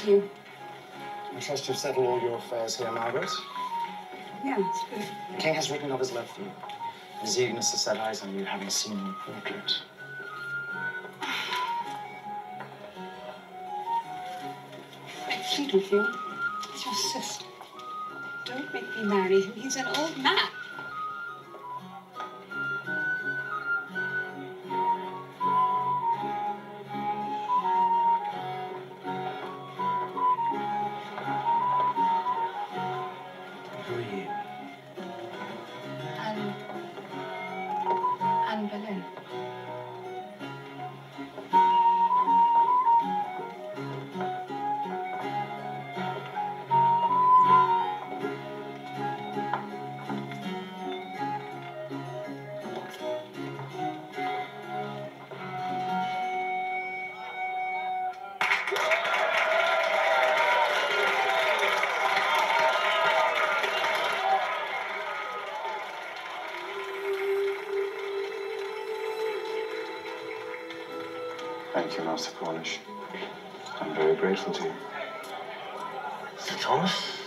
to you. I trust you've settled all your affairs here, Margaret. Yeah, it's good. The king has written of his love for you. His eagerness to set eyes on you, having seen your portrait. I plead with you. It's your sister. Don't make me marry him. He's an old man. Who are you? Anne Boleyn. Thank you, Master Cornish. I'm very grateful to you. Sir Thomas?